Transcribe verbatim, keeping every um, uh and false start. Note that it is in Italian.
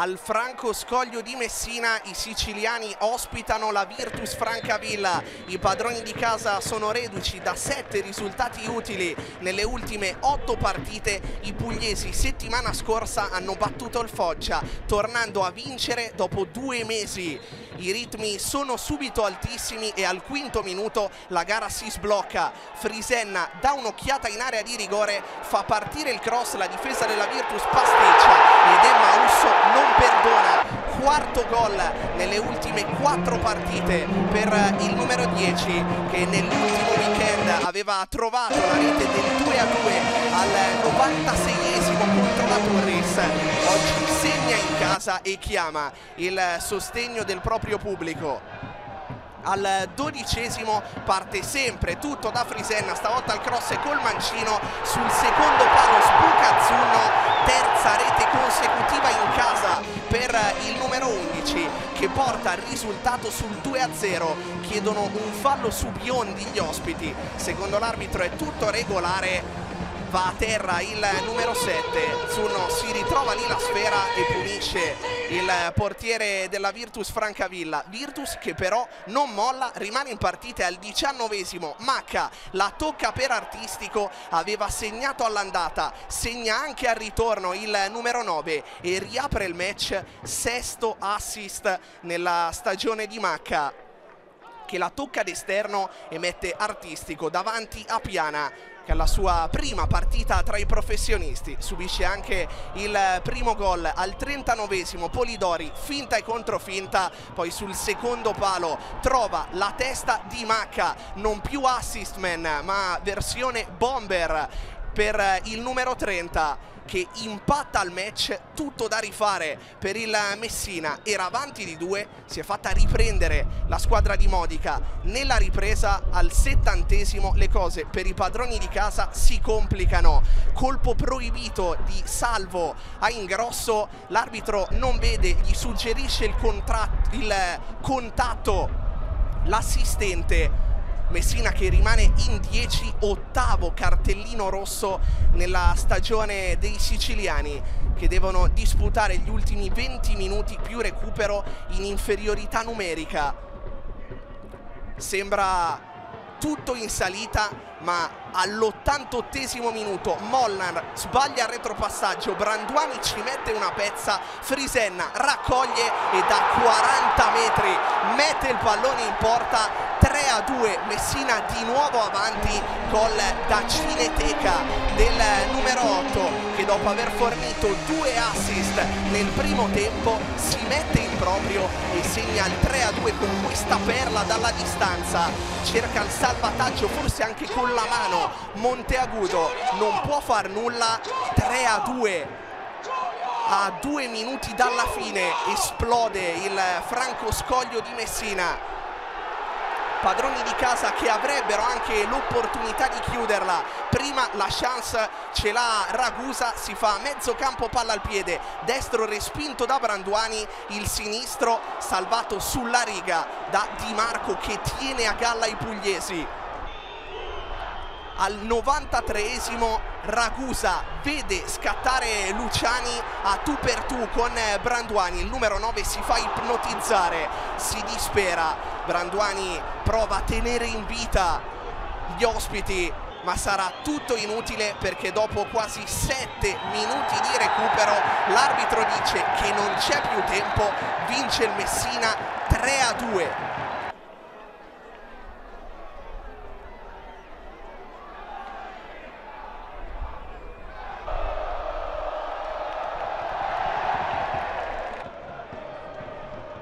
Al Franco Scoglio di Messina i siciliani ospitano la Virtus Francavilla. I padroni di casa sono reduci da sette risultati utili nelle ultime otto partite. I pugliesi settimana scorsa hanno battuto il Foggia, tornando a vincere dopo due mesi. I ritmi sono subito altissimi e al quinto minuto la gara si sblocca. Frisenna dà un'occhiata in area di rigore, fa partire il cross, la difesa della Virtus pasticcia ed Emma Russo non perdona. Quarto gol nelle ultime quattro partite per il numero dieci, che nell'ultimo weekend aveva trovato la rete del due a due al novantaseiesimo contro la Turris. Oggi segna in casa e chiama il sostegno del proprio pubblico. Al dodicesimo parte sempre tutto da Frisenna, stavolta il cross è col mancino sul secondo palo, sbuca Azzurro, terza rete consecutiva in casa per il numero undici, che porta il risultato sul due a zero. Chiedono un fallo su Biondi gli ospiti, secondo l'arbitro è tutto regolare. Va a terra il numero sette, Zunno si ritrova lì la sfera e punisce il portiere della Virtus Francavilla. Virtus che però non molla, rimane in partita al diciannovesimo. Macca la tocca per Artistico, aveva segnato all'andata, segna anche al ritorno il numero nove e riapre il match, sesto assist nella stagione di Macca, che la tocca d'esterno e mette Artistico davanti a Piana, che alla sua prima partita tra i professionisti subisce anche il primo gol al trentanovesimo. Polidori finta e controfinta, poi sul secondo palo trova la testa di Macca, non più assist man ma versione bomber per il numero trenta, che impatta al match. Tutto da rifare per il Messina, era avanti di due, si è fatta riprendere la squadra di Modica. Nella ripresa al settantesimo le cose per i padroni di casa si complicano. Colpo proibito di Salvo a Ingrosso, l'arbitro non vede, gli suggerisce il, il contatto l'assistente. Messina che rimane in dieci, ottavo cartellino rosso nella stagione dei siciliani, che devono disputare gli ultimi venti minuti più recupero in inferiorità numerica. Sembra tutto in salita, ma all'ottantottesimo minuto Molnar sbaglia il retropassaggio, Branduani ci mette una pezza, Frisenna raccoglie e da quaranta metri mette il pallone in porta. Tre a due, Messina di nuovo avanti, gol da Cineteca del numero otto, che dopo aver fornito due assist nel primo tempo si mette in proprio e segna il tre a due con questa perla dalla distanza. Cerca il salvataggio forse anche con la mano Monteagudo, non può far nulla. Tre a due a due minuti dalla fine esplode il Franco Scoglio di Messina. Padroni di casa che avrebbero anche l'opportunità di chiuderla. Prima la chance ce l'ha Ragusa, si fa mezzo campo, palla al piede, destro respinto da Branduani, il sinistro salvato sulla riga da Di Marco, che tiene a galla i pugliesi. Al novantatreesimo Ragusa vede scattare Luciani a tu per tu con Branduani, il numero nove si fa ipnotizzare, si dispera. Branduani prova a tenere in vita gli ospiti, ma sarà tutto inutile, perché dopo quasi sette minuti di recupero l'arbitro dice che non c'è più tempo, vince il Messina tre a due.